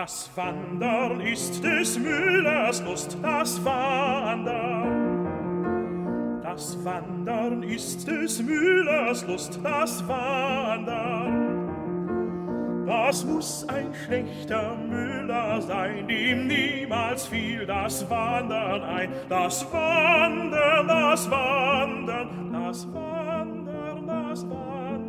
Das Wandern ist des Müllers Lust, das Wandern. Das Wandern ist des Müllers Lust, das Wandern. Das muss ein schlechter Müller sein, dem niemals fiel das Wandern ein. Das Wandern, das Wandern, das Wandern, das Wandern.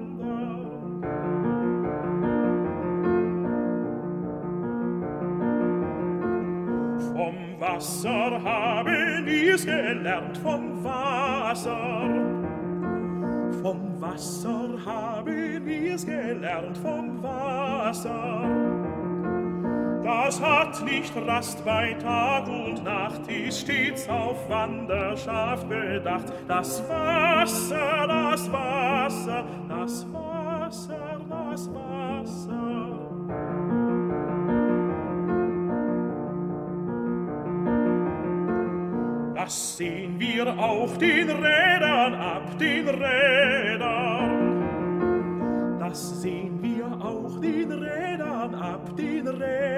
Vom Wasser haben wir's gelernt, vom Wasser. Vom Wasser haben wir's gelernt, vom Wasser. Das hat nicht Rast bei Tag und Nacht, ist stets auf Wanderschaft bedacht. Das Wasser, das Wasser, das Wasser, das Wasser. Das sehen wir auch den Rädern ab, den Rädern. Das sehen wir auch den Rädern ab, den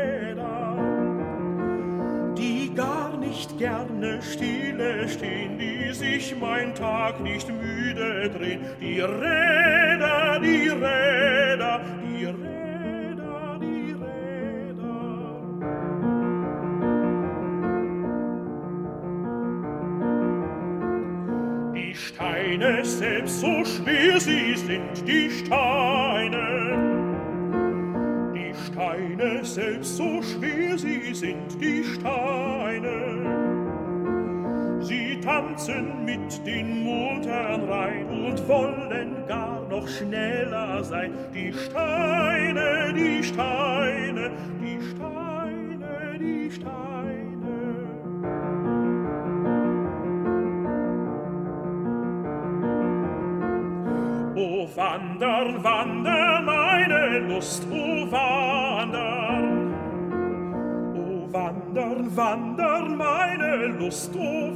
Rädern. Die gar nicht gerne stille stehen, die sich mein Tag nicht müde drehen. Die Räder, die Räder, die Räder, die Räder. Die Steine selbst, so schwer sie sind, die Steine. Die Steine selbst, so schwer sie sind, die Steine. Sie tanzen mit den Muttern rein und wollen gar noch schneller sein. Die Steine, die Steine, die Steine, die Steine. O wandern, wandern, meine Lust, o wandern. O wandern, wandern, meine Lust, o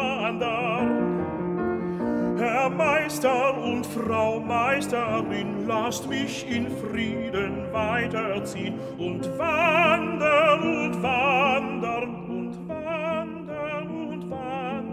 wandern. Herr Meister und Frau Meisterin, lasst mich in Frieden weiterziehen und wandern und wandern und wandern und wandern.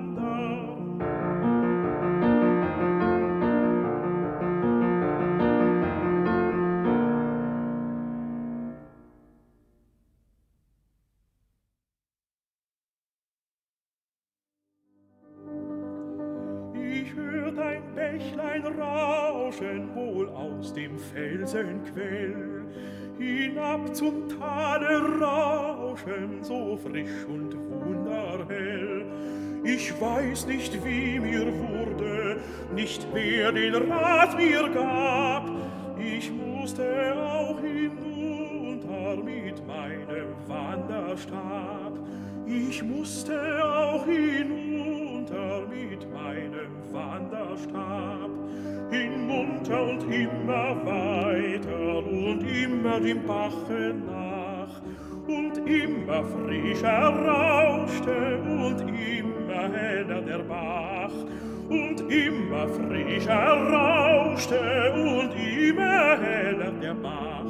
Ich hört ein Bächlein rauschen, wohl aus dem Felsenquell, hinab zum Tale rauschen, so frisch und wunderhell. Ich weiß nicht, wie mir wurde, nicht wer den Rat mir gab, ich musste auch hinunter mit meinem Wanderstab. Ich musste auch hinunter mit meinem Wanderstab, hinunter und immer weiter und immer dem Bache nach, und immer frischer rauschte und immer heller der Bach, und immer frischer rauschte und immer heller der Bach.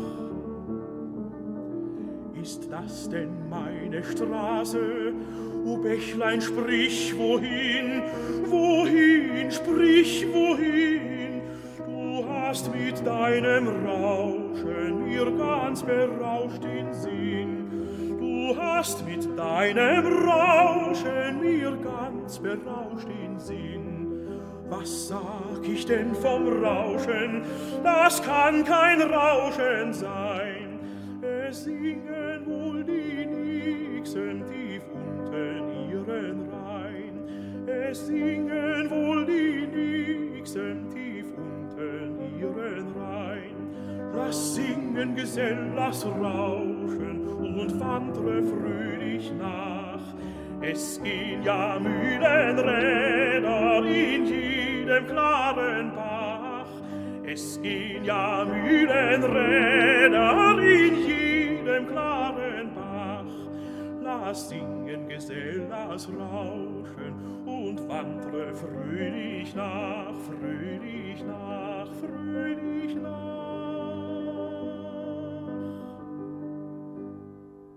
Ist das denn meine Straße? O Bächlein, sprich, wohin? Wohin, sprich, wohin? Du hast mit deinem Rauschen mir ganz berauscht den Sinn. Du hast mit deinem Rauschen mir ganz berauscht den Sinn. Was sag ich denn vom Rauschen? Das kann kein Rauschen sein. Es singen wohl die Nixen tief unten ihren Rhein. Es singen wohl die Nixen tief unten ihren Rhein. Lass singen, Gesell, lass rauschen und wandre fröhlich nach. Es gehen ja Mühlenräder in jedem klaren Bach. Es gehen ja Mühlenräder in jedem klaren Bach. Lass singen, Gesell, lass rauschen und wandre fröhlich nach, fröhlich nach, fröhlich nach.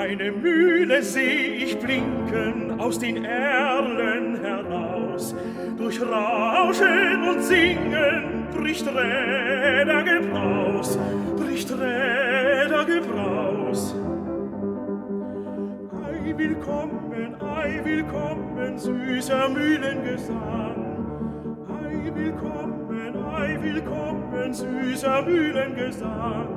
Eine Mühle seh ich blinken aus den Erlen heraus. Durch Rauschen und Singen bricht Rädergebraus, bricht Rädergebraus. Ei, willkommen, süßer Mühlengesang. Ei, willkommen, süßer Mühlengesang.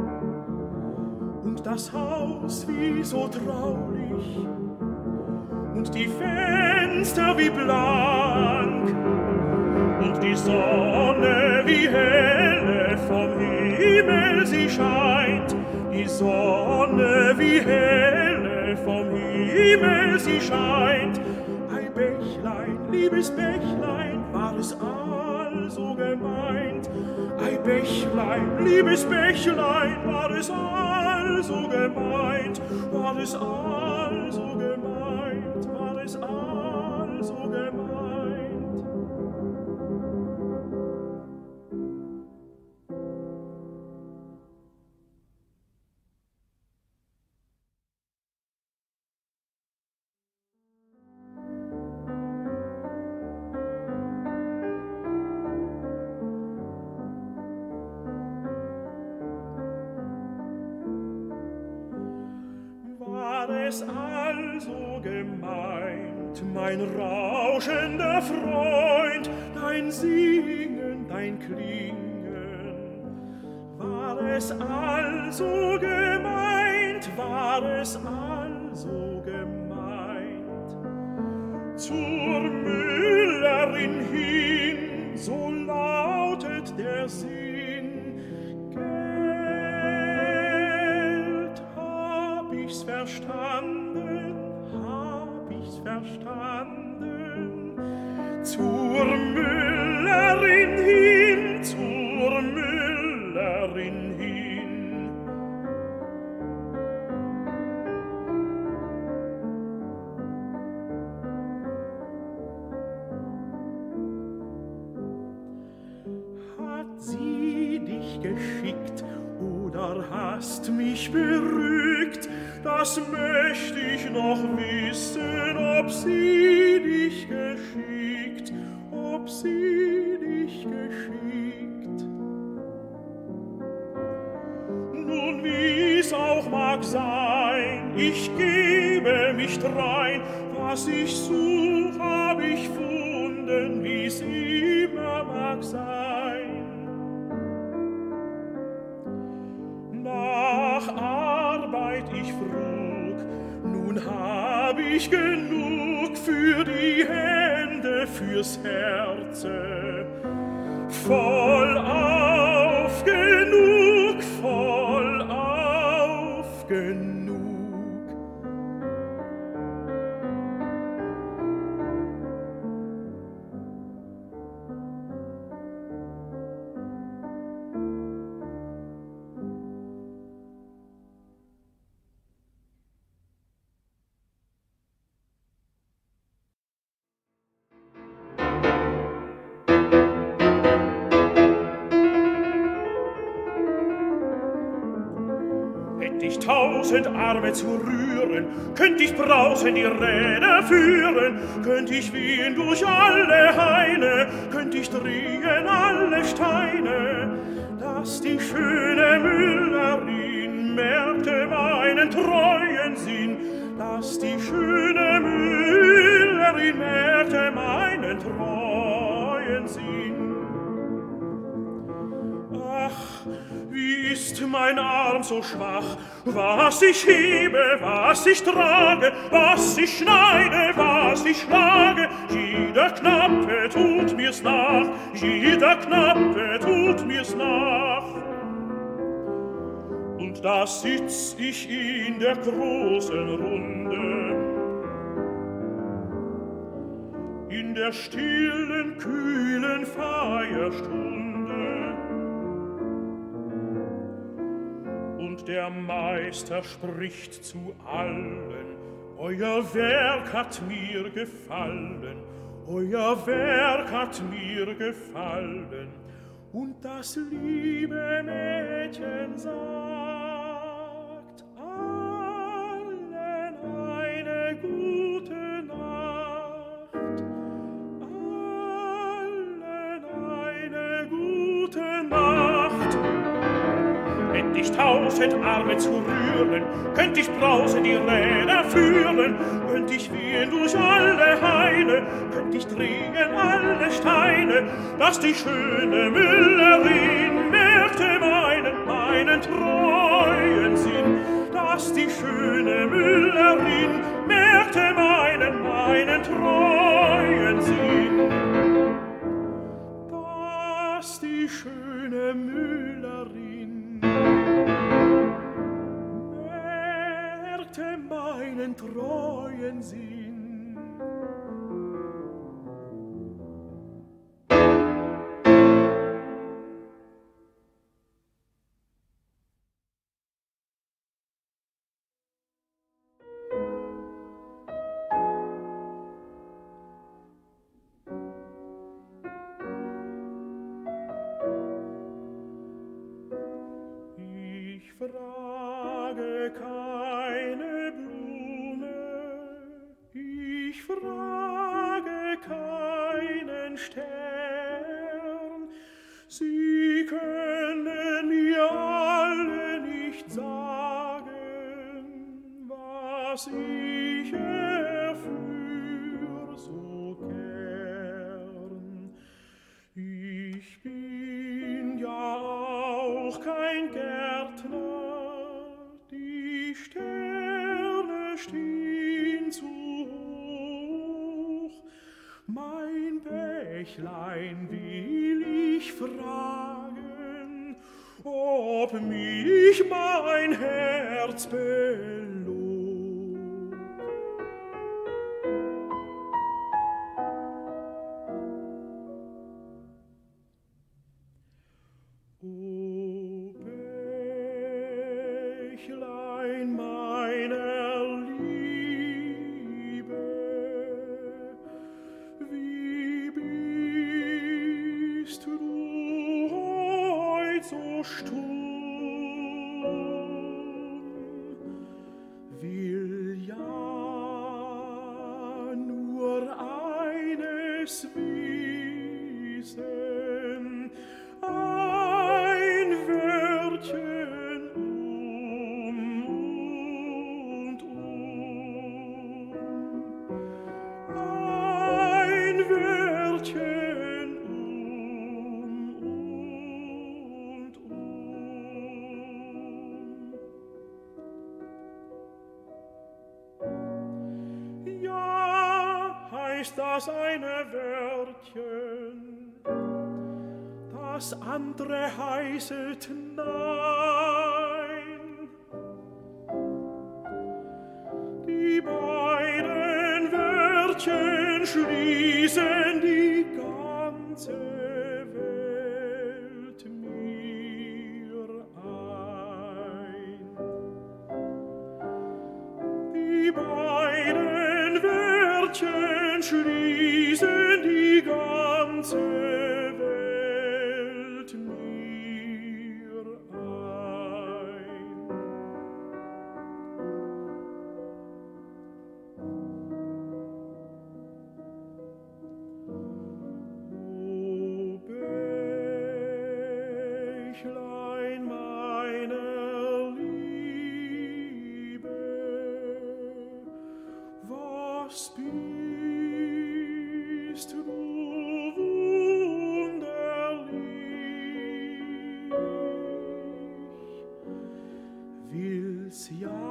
Und das Haus wie so traulich und die Fenster wie blank und die Sonne wie helle vom Himmel sie scheint, die Sonne wie helle vom Himmel sie scheint. Ei Bächlein, liebes Bächlein, war es also gemeint? Ei Bächlein, liebes Bächlein, war es also gemeint? War es also gemeint? War es also gemeint? Es also gemeint, mein rauschender Freund, dein Singen, dein Klingen. War es also gemeint, war es also gemeint. Zur Müllerin hin, so lautet der Sinn. Verstanden, hab ich's verstanden. Zur Müllerin hin, zur Müllerin hin. Hat sie dich geschickt oder hast mich berügt? Das möcht ich noch wissen, ob sie dich geschickt, ob sie dich geschickt. Nun, wie's auch mag sein, ich gebe mich drein, was ich such, hab ich funden, wie's immer mag sein. Nach Arbeit ich frug, nun hab ich genug für die Hände, fürs Herze. Vollauf genug, vollauf genug. Hätt ich 1000 Arme zu rühren, könnt ich brausen die Räder führen, könnt ich wehen durch alle Haine, könnt ich drehen alle Steine, dass die schöne Müllerin merkte meinen treuen Sinn, dass die schöne Müllerin merkte meinen treuen Sinn. Ach, wie ist mein Arm so schwach, was ich hebe, was ich trage, was ich schneide, was ich schlage, jeder Knappe tut mir's nach, jeder Knappe tut mir's nach. Und da sitz ich in der großen Runde, in der stillen, kühlen Feierstunde. Und der Meister spricht zu allen, euer Werk hat mir gefallen, euer Werk hat mir gefallen. Und das liebe Mädchen sagt, tausend Arme zu rühren, könnt ich brausend die Räder führen, könnt ich wehen durch alle Haine, könnt ich drehen alle Steine, dass die schöne Müllerin merkte meinen treuen Sinn, dass die schöne Müllerin merkte meinen treuen Sinn, dass die schöne Müllerin merkte meinen treuen Sinn. Ich frage keine Blume, ich frage keinen Stern, sie können mir alle nicht sagen, was ich erführ so gern. Ich bin ja auch kein Gärtner, die Sterne stehen zu hoch. Mein Bächlein will ich fragen, ob mich mein Herz belog. O Bächlein meiner Liebe, wie bist du heut so stumm? Will ja nur eines wissen, ein Wörtchen und ein Wörtchen und Ja, heißt das eine Wörtchen, das andere heißet nein. Die beiden Wörtchen schließen die ganze Welt mir ein. Die beiden Wörtchen schließen die ganze Welt mir ein. O Bächlein meiner Liebe, was bist du wunderlich, will's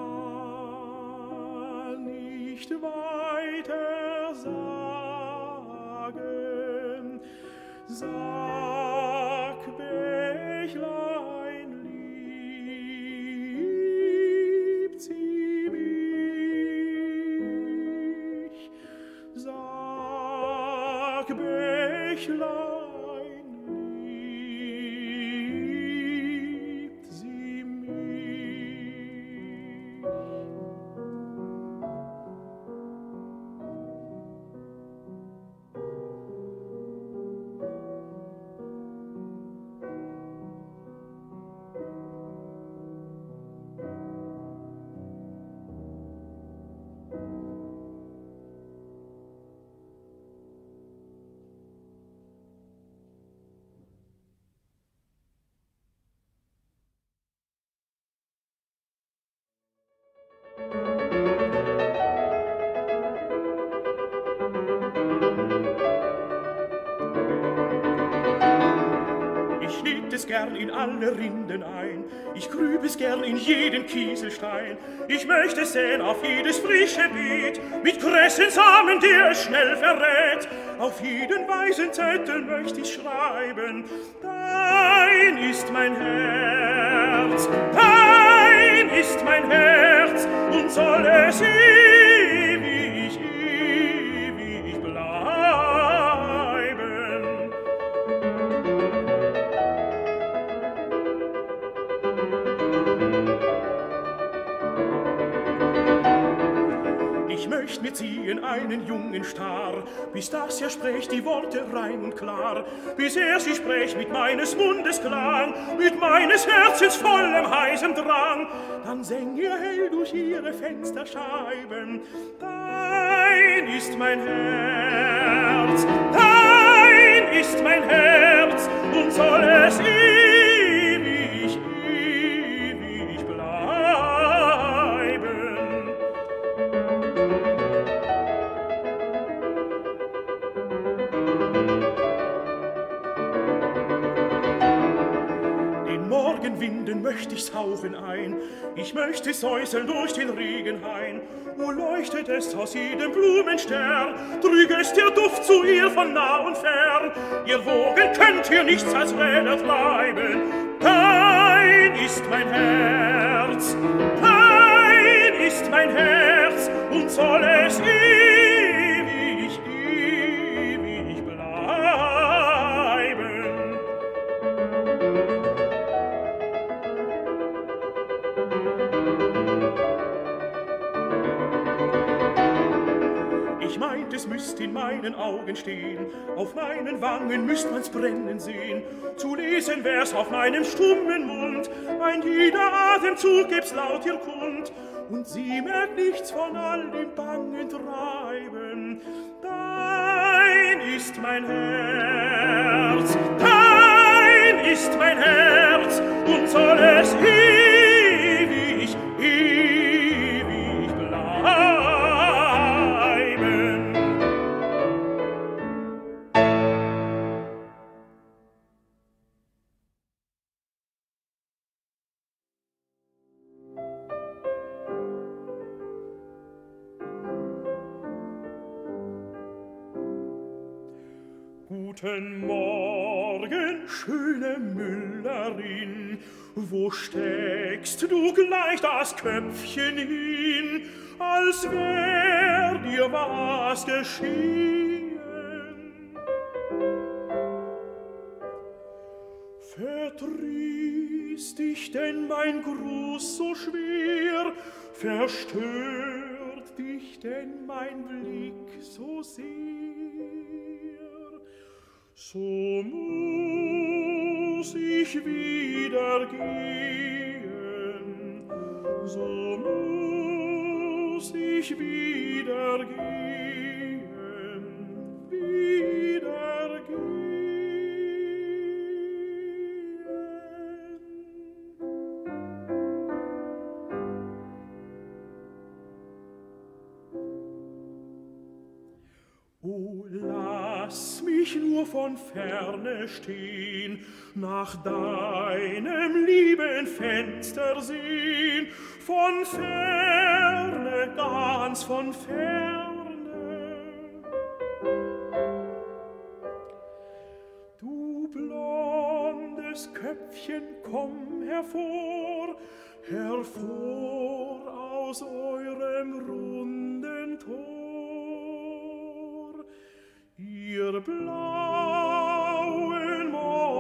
ja nicht weiter sagen, sag Bächlein, liebt sie mich, sag Bächlein, liebt sie mich. es gern in alle Rinden ein, ich grüb es gern in jeden Kieselstein, ich möchte säen auf jedes frische Beet, mit Kressensamen, der es schnell verrät, auf jeden weißen Zettel möchte ich schreiben, dein ist mein Herz, dein ist mein Herz, und soll es ewig, ewig bleiben. Ich möcht mir ziehen einen jungen Star, bis dass er spricht die Worte rein und klar, bis er sie spricht mit meines Mundes Klang, mit meines Herzens vollem heißem Drang, dann säng ihr hell durch ihre Fensterscheiben, dein ist mein Herz, dein ist mein Herz, und soll es ewig, ewig bleiben. Morgenwinden möcht ich's hauchen ein, ich möchte säuseln durch den Regenhain. O leuchtet es aus jedem Blumenstern, trüge es der Duft zu ihr von nah und fern. Ihr Wogen könnt hier nichts als Räder treiben, dein ist mein Herz, dein ist mein Herz, und soll es ewig, ewig bleiben. Ich meint, es müsst in meinen Augen stehen, auf meinen Wangen müsst man's brennen sehen, zu lesen wär's auf meinem stummen Mund, ein jeder Atemzug gibt's laut ihr kund, und sie merkt nichts von all dem bangen Treiben. Dein ist mein Herz, dein ist mein Herz, und soll es ewig, ewig bleiben. Guten Morgen, schöne Müllerin, wo steckst du gleich das Köpfchen hin, als wär dir was geschehen? Verdrießt dich denn mein Gruß so schwer, verstört dich denn mein Blick so sehr? So muss ich wieder gehen, so muss ich wieder gehen, wieder gehen. O, lass mich nur von ferne stehen, nach deinem lieben Fenster sehen, von ferne, ganz von ferne. Du blondes Köpfchen, komm hervor, hervor aus eurem runden Tor. Ihr blauen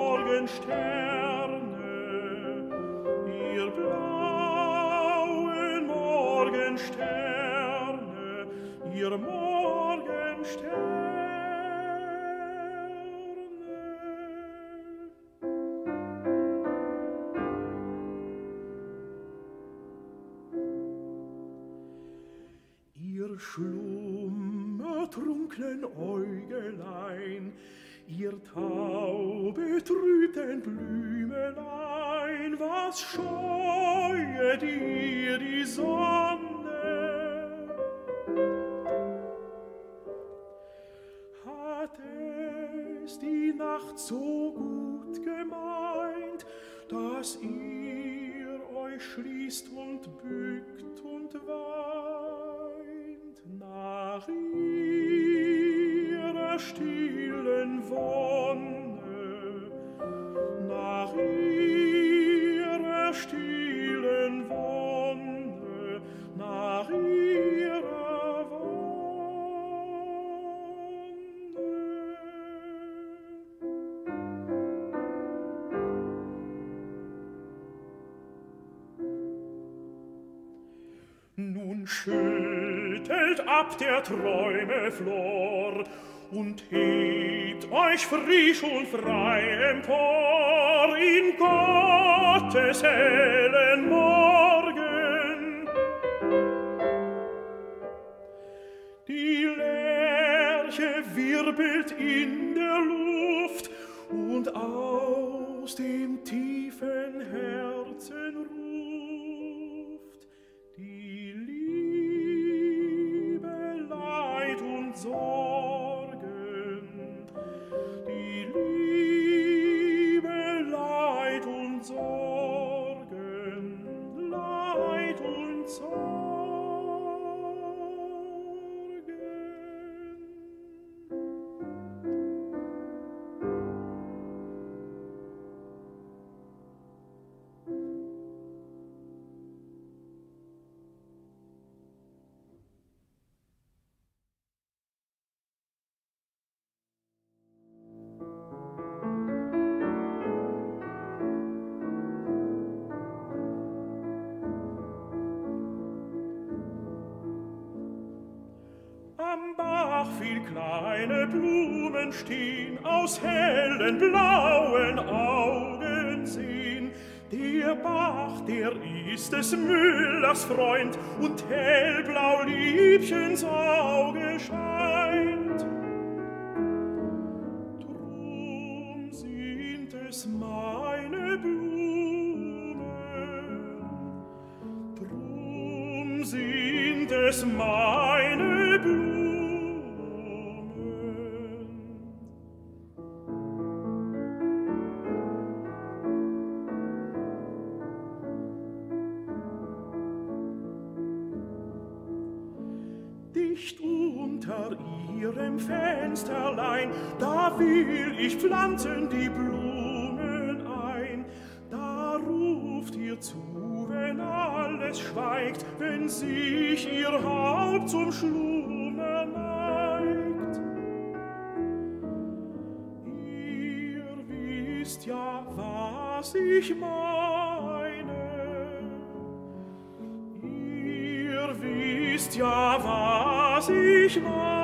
Morgensterne, ihr blauen Morgensterne, ihr Morgensterne. Ihr schlummertrunklen Äugelein, ihr taubetrübten Blümelein, was scheuet ihr die Sonne? Hat es die Nacht so gut gemeint, und bückt und weint nach ihrer stillen Wonne, nach ihrer stillen Wonne, nach ihrer Wonne. Nun schüttelt ab der Träume Flor und hebt euch frisch und frei empor in Gottes hellen Morgen. Die Lerche wirbelt in der Luft und aus dem tiefen Herzen ruft die Liebe, Leid und Sorgen, die Liebe, Leid und Sorgen, Leid und Sorgen. Am Bach viel kleine Blumen stehen, aus hellen blauen Augen sehen. Der Bach, der ist des Müllers Freund, und hellblau Liebchens Auge scheint. Drum sind es meine Blumen, drum sind es meine Blumen. Dicht unter ihrem Fensterlein, da will ich pflanzen die Blumen ein. Da ruft ihr zu, wenn alles schweigt, wenn sich ihr Haupt zum Schlummer neigt. Ihr wisst ja, was ich meine. Ihr wisst ja, was ich meine.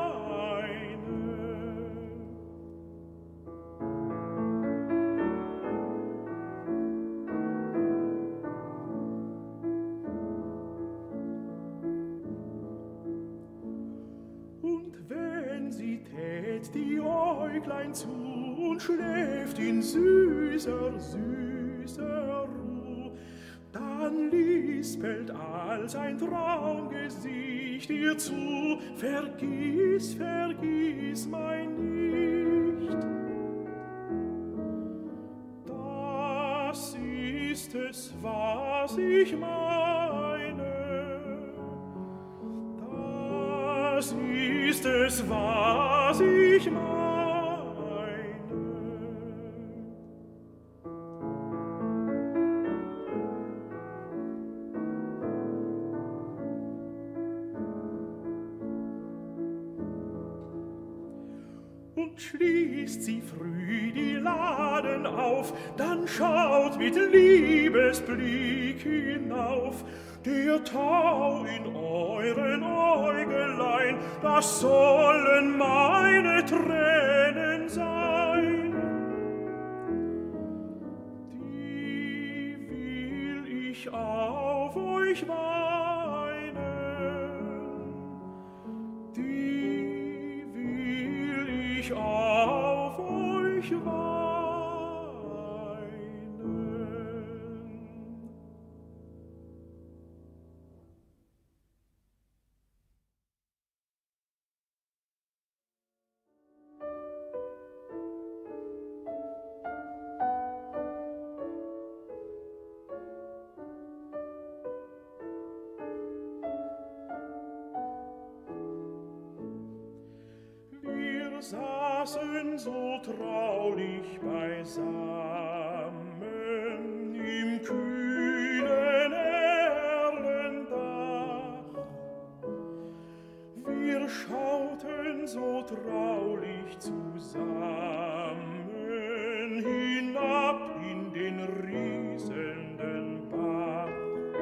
Und wenn sie tät die Äuglein zu und schläft in süßer, süßer Ruh, dann lispelt als ein Traumgesicht ihr zu: Vergiss, vergiss mein nicht. Das ist es, was ich meine. Das ist es, was ich meine. Und schließt sie früh die Laden auf, dann schaut mit Liebesblick hinauf. Der Tau in euren Äugelein, das sollen meine Tränen sein. Die will ich auf euch weinen, die will ich auf euch weinen. saßen so traulich beisammen im kühlen Erlendach. Wir schauten so traulich zusammen hinab in den rieselnden Bach.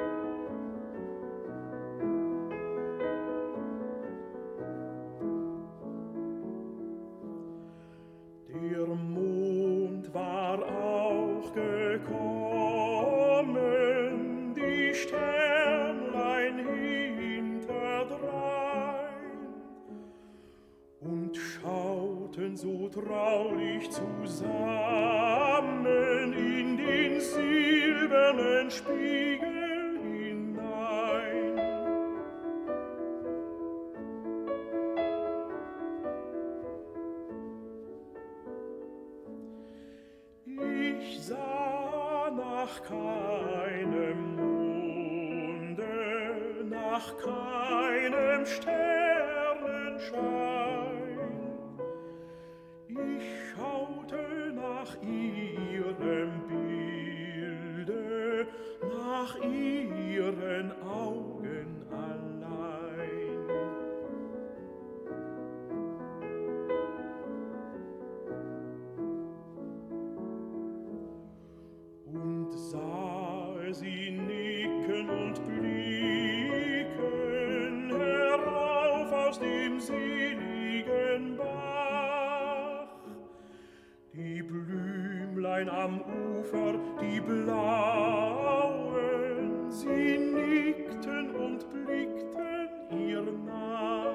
Der Mond war auch gekommen, die Sternlein hinterdrein, und schauten so traulich zusammen in den silbernen Spiegel hinein. Ich sah nach keinem Monde, nach keinem Sternenschein. Ich schaute nach ihrem Bilde, nach ihren Augen allein. Und sah sie nicken und blicken herauf aus dem seligen Bach. Die Blümlein am Ufer, die blauen, sie nickten und blickten ihr nach.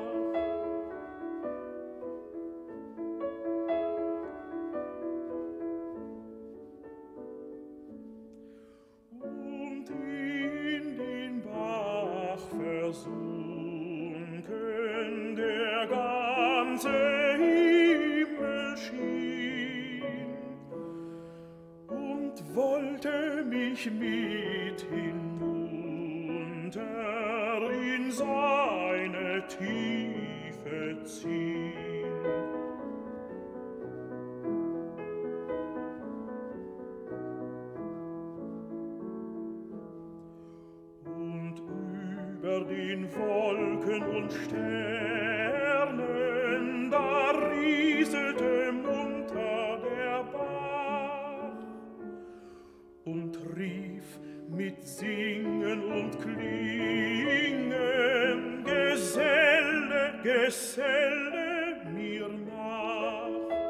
Und in den Bach versunken der ganze Himmel schien und wollte mich mit hinunter in seine Tiefe ziehen. Über den Wolken und Sternen, da rieselte munter der Bach und rief mit Singen und Klingen: Geselle, Geselle mir nach.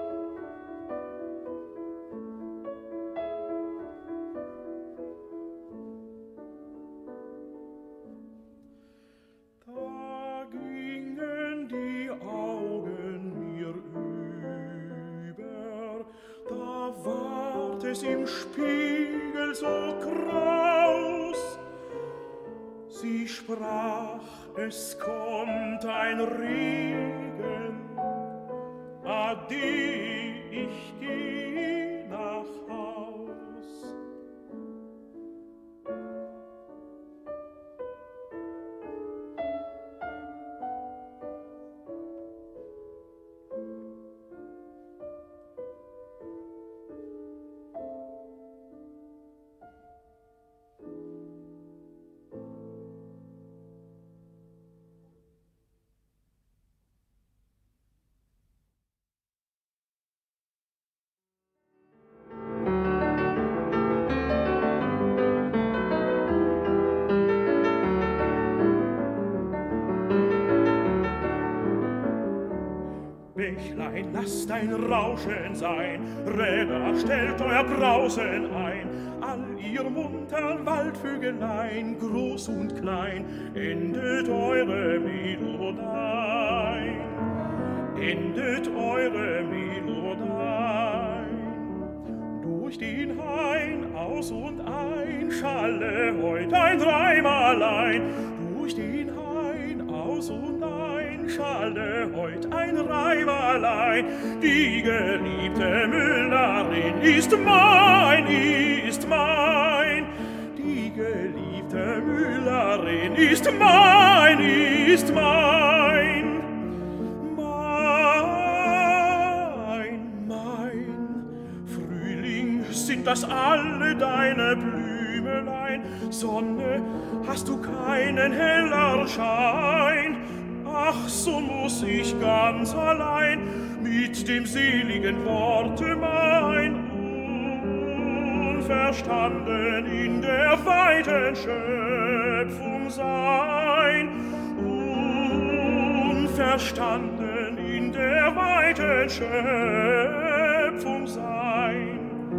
Da gingen die Augen mir über, da ward es im Spiegel so kraus. Sie sprach, es kommt ein Regen, ade, ich geh nach Haus. Bächlein, lasst ein Rauschen sein, Räder, stellt euer Brausen ein, all ihr muntern Waldvögelein, groß und klein, endet eure Melodein, endet eure Melodein. Durch den Hain aus und ein schalle heut ein Dreimalein, durch den Hain aus und ein schalle heut ein Reimalein. Die geliebte Müllerin ist mein, ist mein. Die geliebte Müllerin ist mein, ist mein. Mein. das alle deine Blümelein? Sonne, hast du keinen heller Schein? Ach, so muss ich ganz allein mit dem seligen Worte mein unverstanden in der weiten Schöpfung sein. Unverstanden in der weiten Schöpfung sein.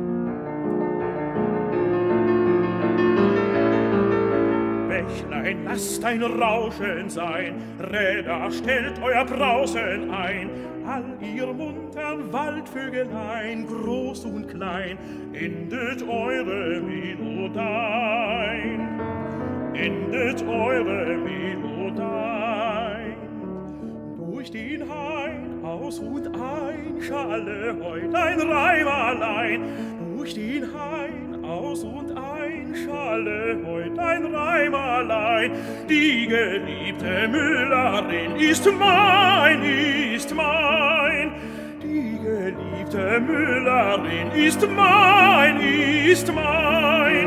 Bächlein, lasst ein Rauschen sein, Räder, stellt euer Brausen ein, all ihr muntern Waldvögelein, groß und klein, endet eure Melodein, endet eure Melodein. Durch den Hain aus und ein schalle heut ein Reim allein, durch den Hain aus und ein schalle heut ein Reim allein. Die geliebte Müllerin ist mein, ist mein. Die geliebte Müllerin ist mein, ist mein,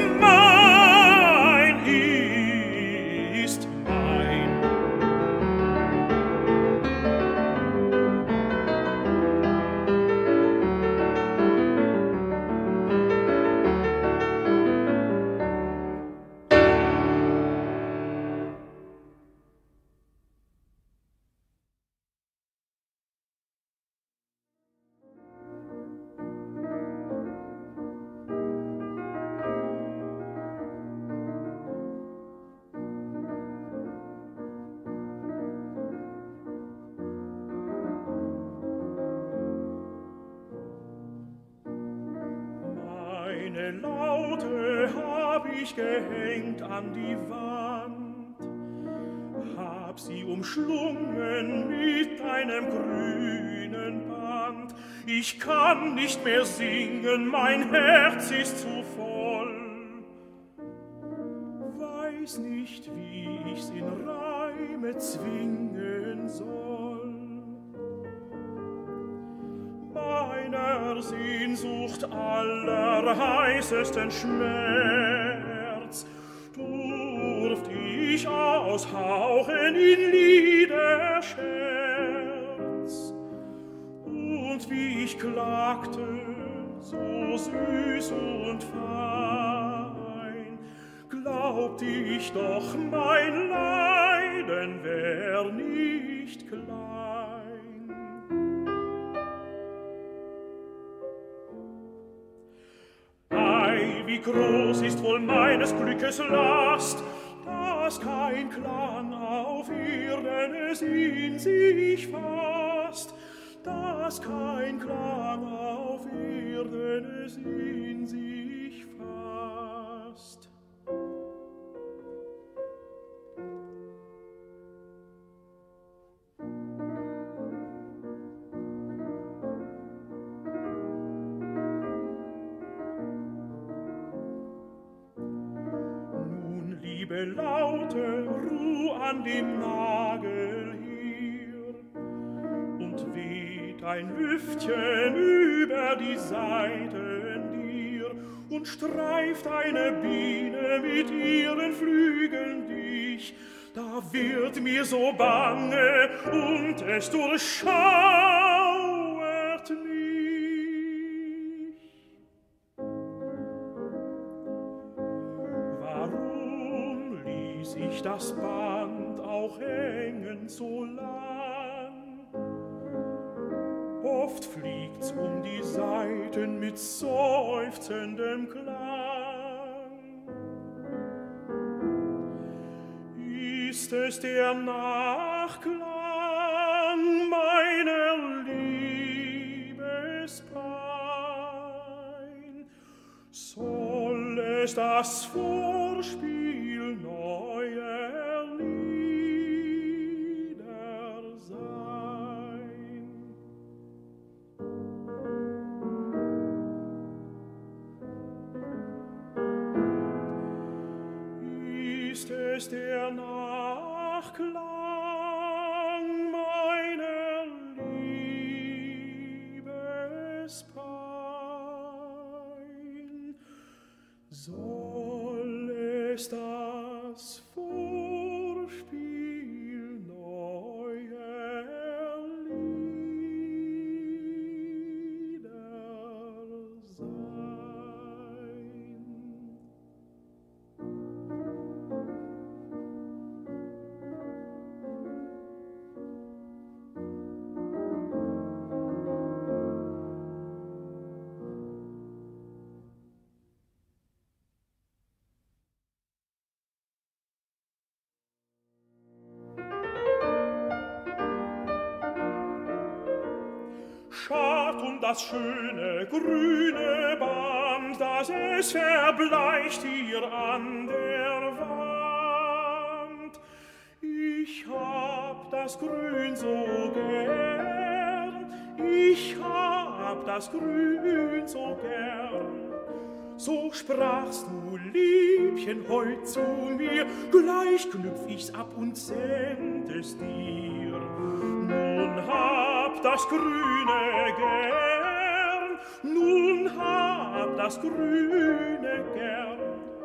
mein ist mein. Meine Laute hab ich gehängt an die Wand, hab sie umschlungen mit einem grünen Band. Ich kann nicht mehr singen, mein Herz ist zu voll, weiß nicht, wie ich's in Reime zwingen soll. Meiner Sehnsucht allerheißesten Schmerz durft ich aushauchen in Liederscherz. Und wie ich klagte, so süß und fein, glaubt ich doch, mein Leiden wär nicht klein. Wie groß ist wohl meines Glückes Last, dass kein Klang auf Erden es in sich fasst, dass kein Klang auf Erden es in sich fasst. Liebe Laute, ruh an dem Nagel hier und weht ein Lüftchen über die Saiten dir und streift eine Biene mit ihren Flügeln dich. Da wird mir so bange und es durchschauert mich. Warum ließ ich das Band auch hängen so lang? Oft fliegt's um die Saiten mit seufzendem Klang. Ist es der Nachklang meiner Liebespein? Soll es das Vorspiel neuer Lieder sein? Ist es der Nachklang meiner Liebespein? Soll es das Vorspiel neuer Lieder sein? Schad um das schöne grüne Band, das es verbleicht hier an der Wand. Ich hab das Grün so gern, ich hab das Grün so gern. So sprachst du, Liebchen, heut zu mir, gleich knüpf ich's ab und send es dir. Nun hab das Grüne gern, nun hab das Grüne gern.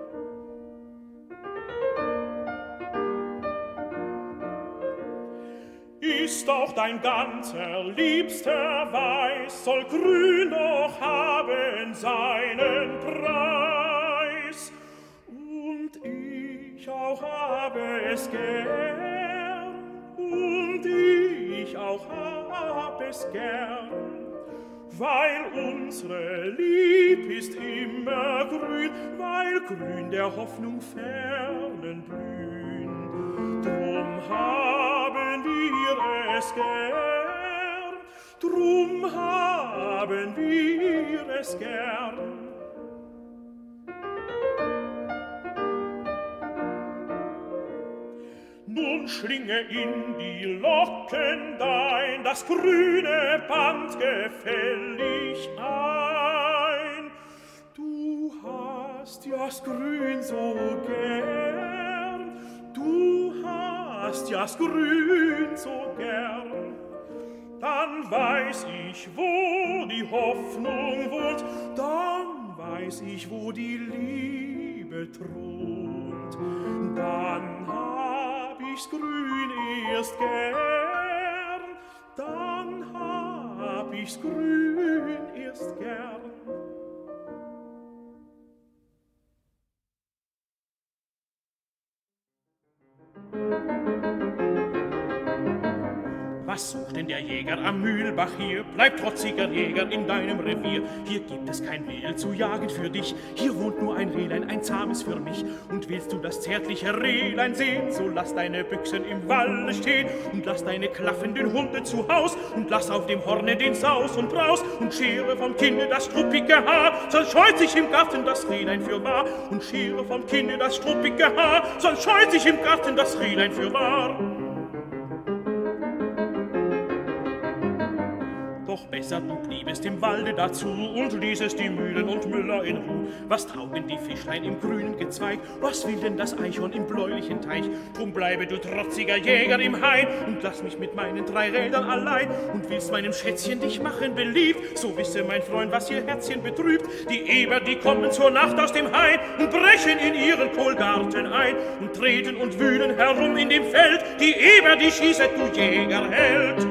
Ist auch dein ganzer Liebster weiß, soll grün doch haben seinen Preis. Und ich auch habe es gern, und ich auch hab es gern, weil unsere Lieb ist immer grün, weil grün der Hoffnung fernen blühen. Drum haben wir es gern, drum haben wir es gern. Nun schlinge in die Locken dein das grüne Band gefällig ein. Du hast ja's Grün so gern, du hast ja's Grün so gern. Dann weiß ich, wo die Hoffnung wohnt, dann weiß ich, wo die Liebe thront. Dann hab ich's Grün erst gern, dann hab ich's Grün erst gern. Was sucht denn der Jäger am Mühlbach hier? Bleib trotziger Jäger in deinem Revier. Hier gibt es kein Mehl zu jagen für dich. Hier wohnt nur ein Rehlein, ein zahmes für mich. Und willst du das zärtliche Rehlein sehen, so lass deine Büchsen im Walle stehen und lass deine klaffenden Hunde zu Haus und lass auf dem Horne den Saus und Braus und schere vom Kinde das struppige Haar, sonst scheut sich im Garten das Rehlein für wahr. Und schere vom Kinde das struppige Haar, sonst scheut sich im Garten das Rehlein für wahr. Doch besser du bliebest im Walde dazu und ließest die Mühlen und Müller in Ruh. Was taugen die Fischlein im grünen Gezweig? Was will denn das Eichhorn im bläulichen Teich? Drum bleibe du trotziger Jäger im Hain und lass mich mit meinen 3 Rädern allein. Und willst meinem Schätzchen dich machen beliebt, so wisse mein Freund, was ihr Herzchen betrübt. Die Eber, die kommen zur Nacht aus dem Hain und brechen in ihren Kohlgarten ein und treten und wühlen herum in dem Feld. Die Eber, die schießet du Jägerheld.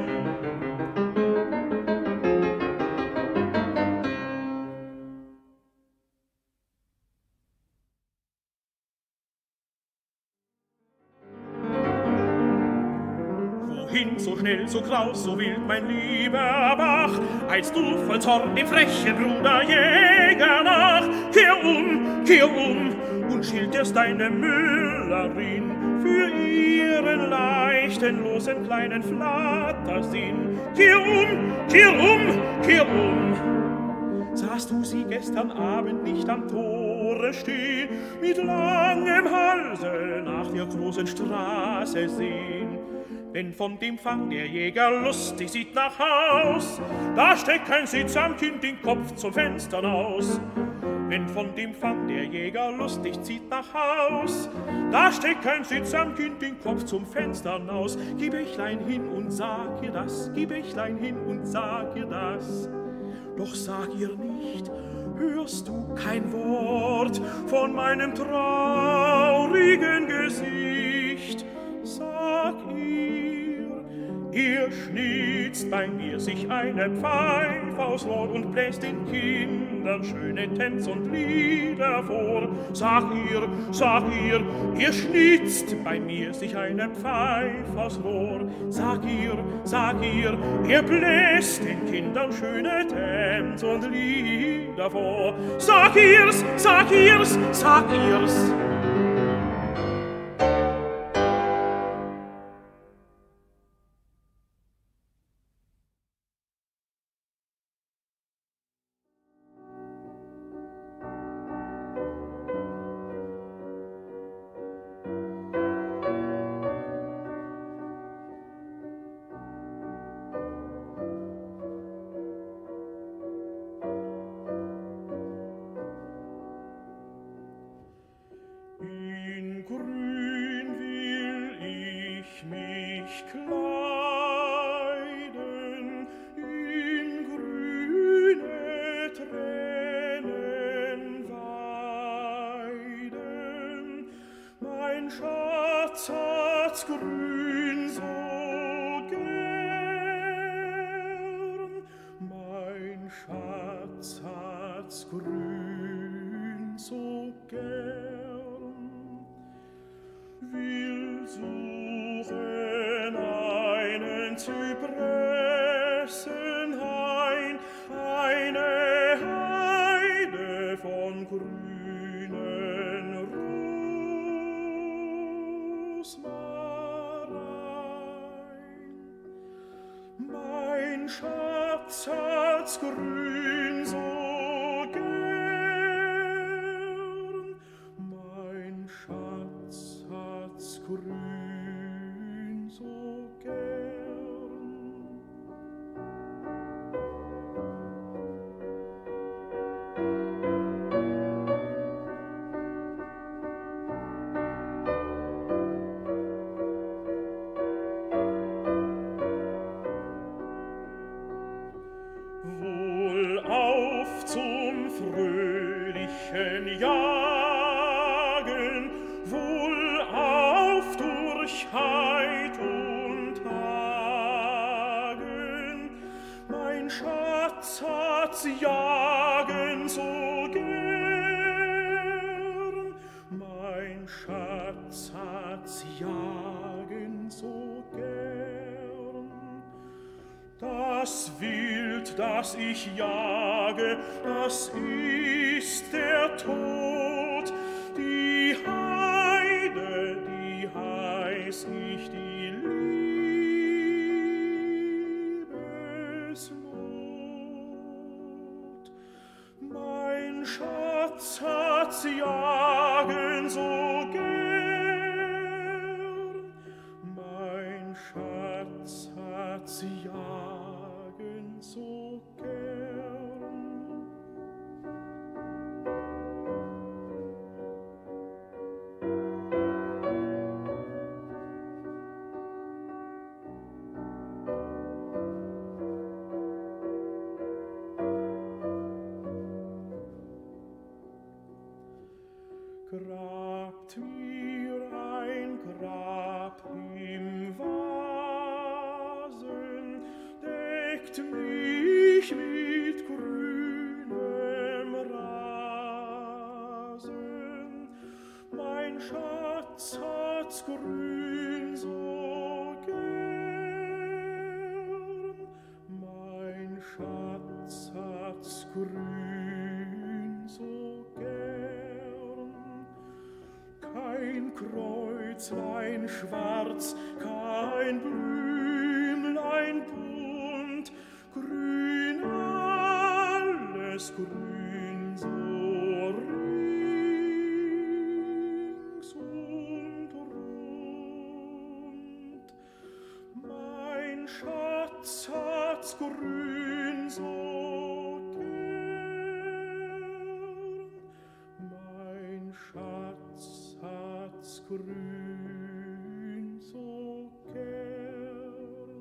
So schnell, so kraus, so wild, mein lieber Bach, eilst du voll Zorn dem frechen Bruder Jäger nach. Kehr um und schilderst deine Müllerin für ihren leichten, losen kleinen Flattersinn. Kehr um, sahst du sie gestern Abend nicht am Tore stehen, mit langem Halse nach der großen Straße sehen? Denn von dem Fang der Jäger lustig sieht nach Haus, da steckt kein Sitzamkind den Kopf zum Fenster aus. Wenn von dem Fang der Jäger lustig zieht nach Haus, da steckt kein Sitzamkind den Kopf zum Fenster aus. Geh Bächlein hin und sag ihr das, geh Bächlein hin und sag ihr das. Doch sag ihr nicht, hörst du kein Wort von meinem traurigen Gesicht? Sag ihr schnitzt bei mir sich eine Pfeif aus Rohr und bläst den Kindern schöne Tänze und Lieder vor. Sag ihr schnitzt bei mir sich eine Pfeif aus Rohr. Sag ihr bläst den Kindern schöne Tänze und Lieder vor. Sag ihr's, sag ihr's, sag ihr's. Das Wild, das ich jage, das ist der Tod. Die Heide, die heiß ich die Liebesnot. Mein Schatz hat's jagen so gern, mein Schatz hat's jagen so gern. Grabt mir ein Grab im Wasen, deckt mich mit grünem Rasen. Mein Schatz hat's grün so gern, mein Schatz hat's grün so gern. Kein Kreuzlein schwarz, kein Blümlein bunt, grün, alles grün, so rings und rund. Mein Schatz hat's grün so gern, mein Schatz hat's grün so gern.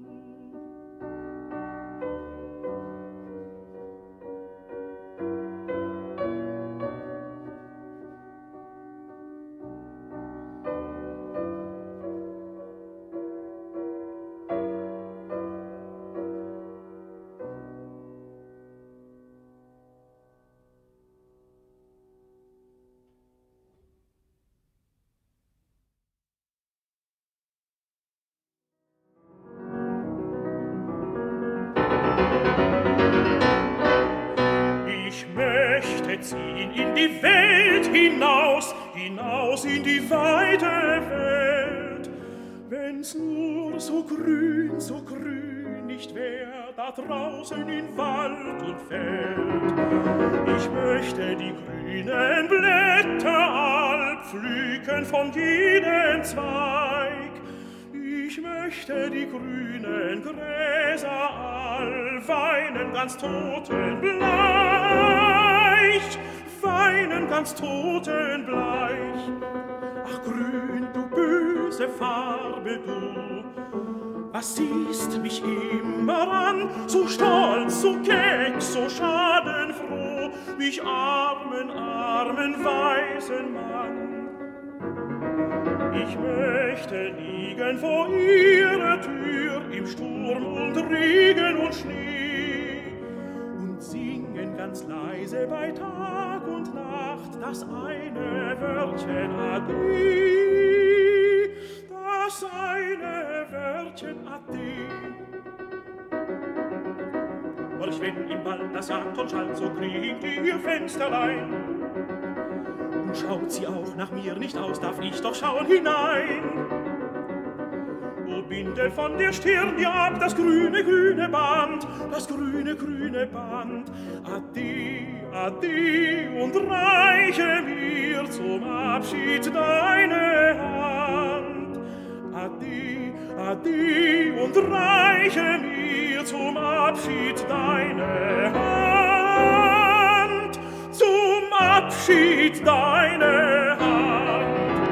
in die Welt hinaus, hinaus in die weite Welt. Wenn's nur so grün nicht wär, da draußen in Wald und Feld. Ich möchte die grünen Blätter all pflücken von jedem Zweig. Ich möchte die grünen Gräser all weinen ganz totenbleich, weinen ganz totenbleich. Ach grün, du böse Farbe, du, was siehst mich immer an, so stolz, so keck, so schadenfroh, mich armen, armen, weisen Mann. Ich möchte liegen vor ihrer Tür im Sturm und Regen und Schnee und singen ganz leise bei Tag und Nacht das eine Wörtchen Ade, das eine Wörtchen Ade. Doch wenn im Wald das jagt und schallt, so klingt ihr Fensterlein. Und schaut sie auch nach mir nicht aus, darf ich doch schauen hinein. O binde von der Stirn dir ab das grüne, grüne Band, das grüne, grüne Band. Ade, ade, und reiche mir zum Abschied deine Hand. Ade, ade, und reiche mir zum Abschied deine Hand, zum Abschied deine Hand.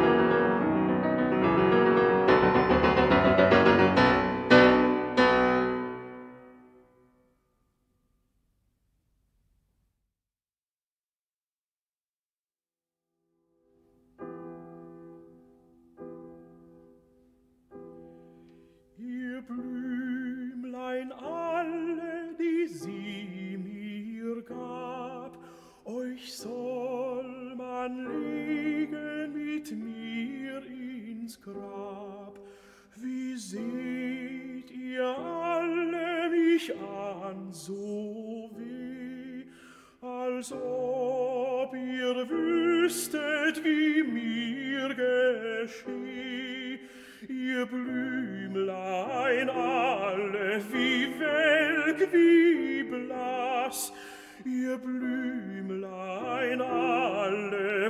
Ihr Blümlein alle, die sie mir gab, euch soll man legen mit mir ins Grab. Wie seht ihr alle mich an, so weh, als ob ihr wüsstet, wie mir gescheh. Ihr Blümlein alle, wie welk, wie blass, ihr Blümlein alle,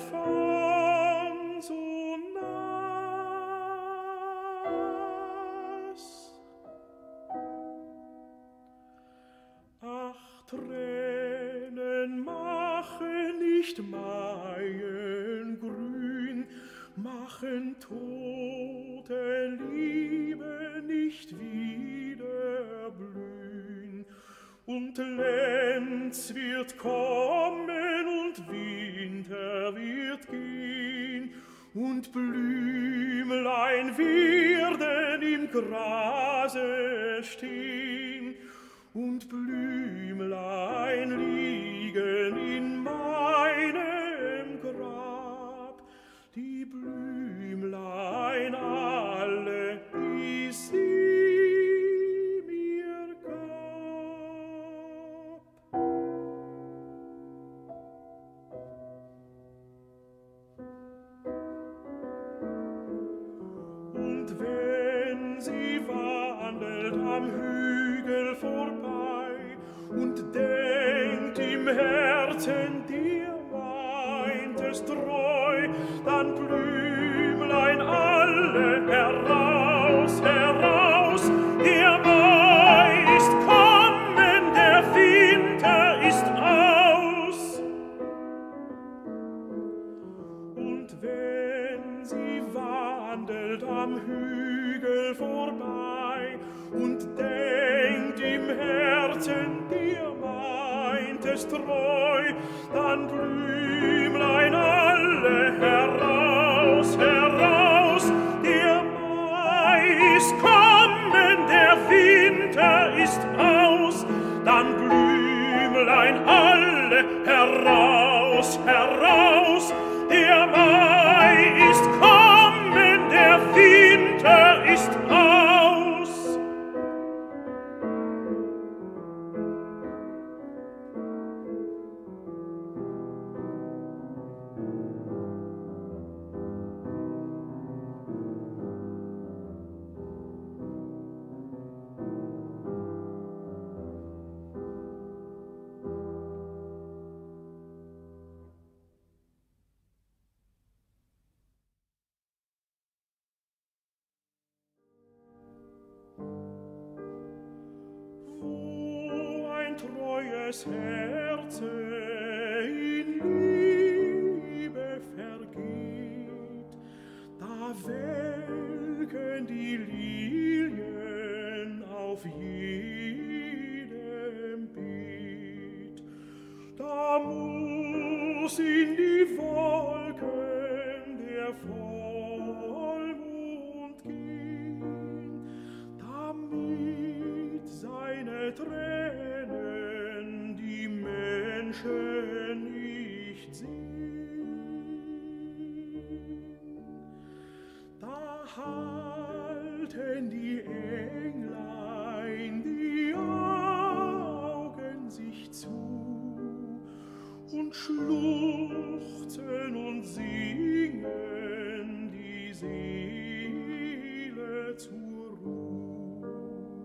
wovon so nass? Ach, Tränen machen nicht Maien grün, machen tote Liebe nicht wieder blühen. Und Lenz wird kommen und Winter wird gehen und Blümlein werden im Grase stehen und Blümlein liegen in meinem Grab. Die Blümlein alle, die sie mir gab. Und wenn sie wandelt am Hügel vorbei und denkt im Herzen, dir meint es treu, dann Blümlein alle heraus, heraus, der Mai ist kommen, der Winter ist aus. Und wenn sie wandelt am Hügel vorbei und denkt im Herzen, dir meint es treu, dann Blümlein alle heraus, heraus, der Mai ist kommen, der Winter ist aus, dann Blümlein alle heraus, heraus, der Mai ist kommen, der Winter ist aus. jenes Herze in Liebe vergeht, da welken die Lilien auf jedem Beet. Da muss in die Wolken der Vollmond gehen, damit seine Tränen die Menschen nicht sehen. Da halten die Englein die Augen sich zu und schluchzen und singen die Seele zur Ruhe.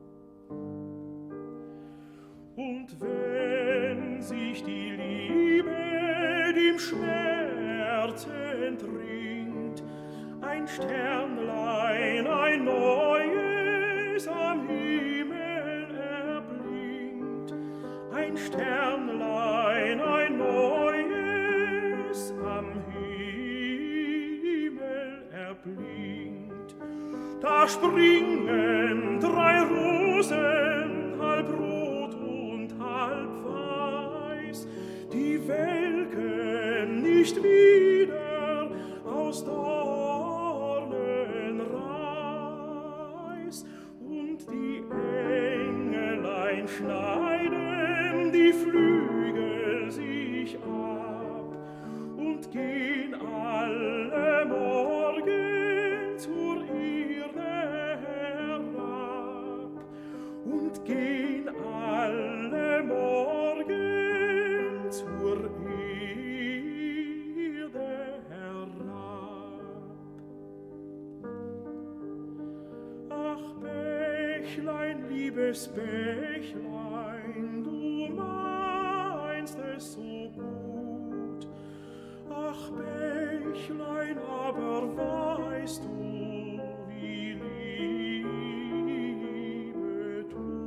Und wenn sich die Liebe dem Schmerz entringt, ein Sternlein, ein neues am Himmel erblinkt, ein Sternlein, ein neues am Himmel erblinkt. Da springen 3 Rosen, halb rot und halb weiß, die welken nicht wieder aus Dornenreis, und die Engelein schneiden die Flügel sich ab und gehen alle morgen zur Erde herab und gehen alle morgen zur Erde herab. Ach, Bächlein, liebes Bächlein, du meinst es so gut. Ach, Bächlein, aber weißt du, wie Liebe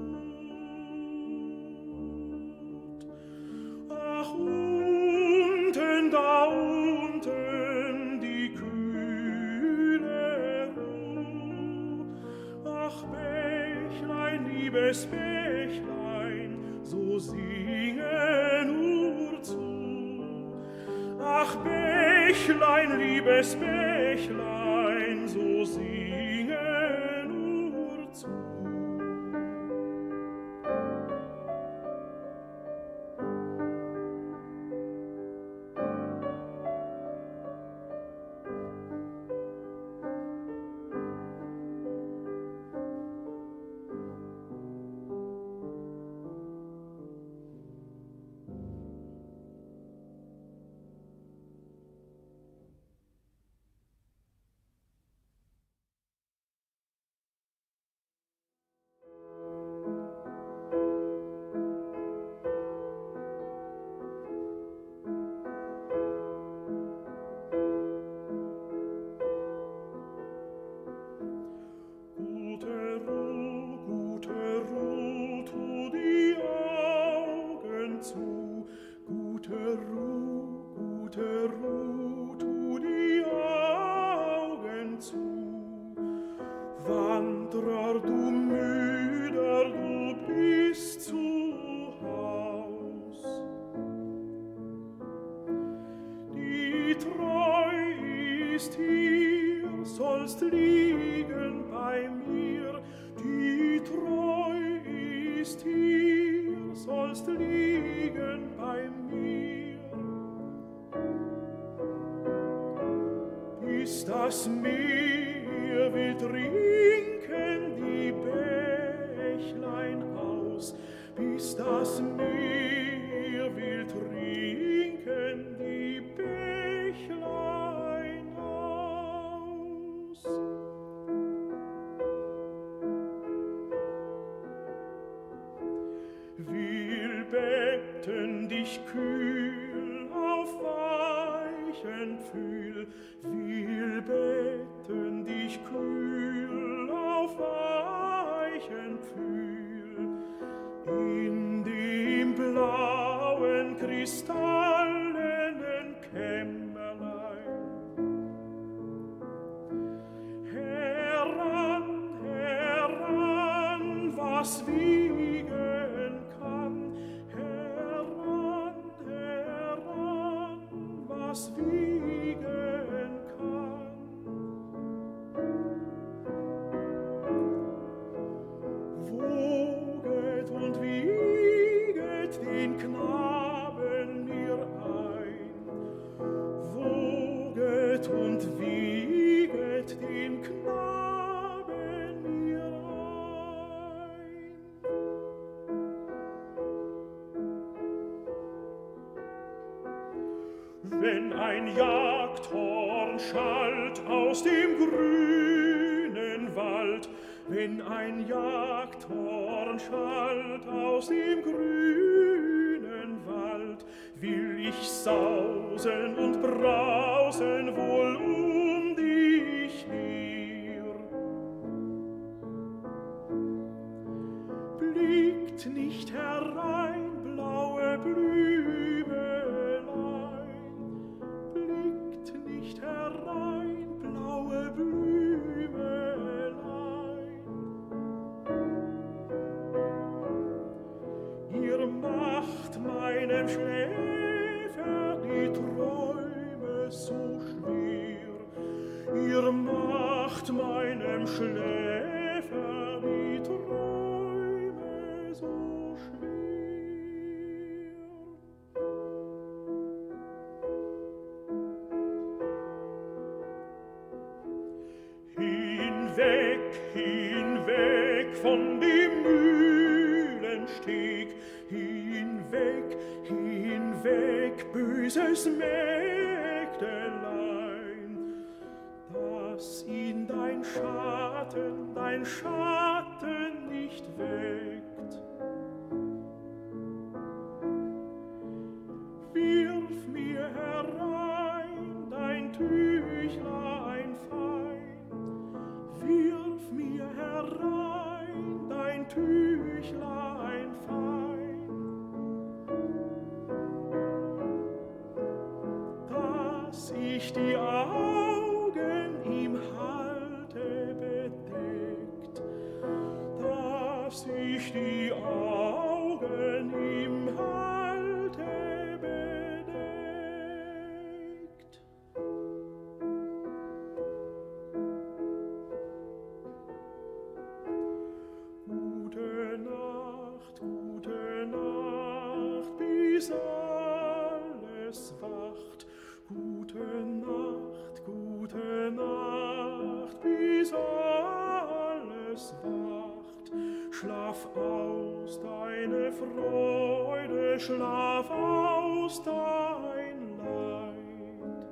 tut? Ach, unten, da unten, die kühle Ruh. Ach, Bächlein, liebes Bächlein, so singe nur zu. Ach, Bächlein, liebes Bächlein, so singe nur zu. Wanderer, du Müder, du bist zu Haus. Die Treu ist hier, sollst liegen bei mir. Die Treu ist hier, sollst liegen bei mir. Bis das Meer will trinken die Bächlein aus, bis das Meer will trinken die Bächlein aus. Will betten dich kühl auf weichen Pfühl, will betten dich kühl auf weichen Pfühl, in dem kristallenen Kämmerlein. Heran, heran, was wiegen kann, heran, heran, was wiegen kann. Woget und wieget den Knaben mir ein, woget und wieget den Knaben mir ein. Wenn ein Jagdhorn schallt aus dem grünen Wald, wenn ein Jagdhorn schallt aus dem grünen Wald, will ich sausen und brausen wohl um dich her. Blickt nicht herein, blaue Blümelein, blickt nicht herein, blaue Blümelein. Ihr macht meinem Schläfer die Träume so schwer, ihr macht meinem Schläfer die Träume so schwer. Hinweg, hinweg von dem Mühlensteg, hinweg, hinweg, böses Mägdelein, dass ihn dein Schatten nicht weckt. Wirf mir herein dein Tüchlein fein, wirf mir herein dein Tüchlein fein, dass ich die Augen ihm halte bedeckt, dass ich die Augen ihm halte bedeckt. Gute Nacht, bis alles wacht. Gute Nacht, bis alles wacht. Schlaf aus deine Freude, schlaf aus dein Leid.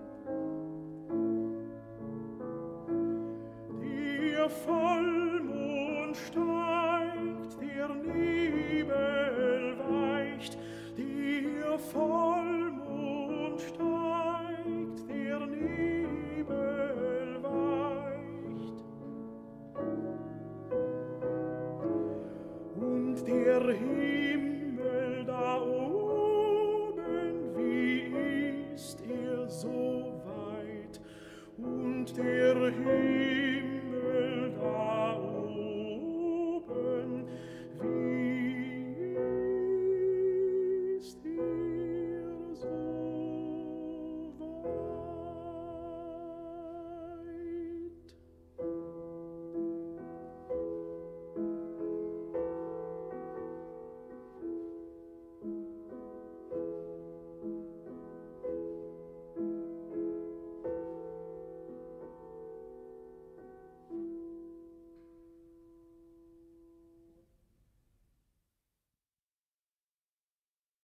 Der Vollmond steigt, der Nebel weicht, der Vollmond steigt, der Nebel weicht. Und der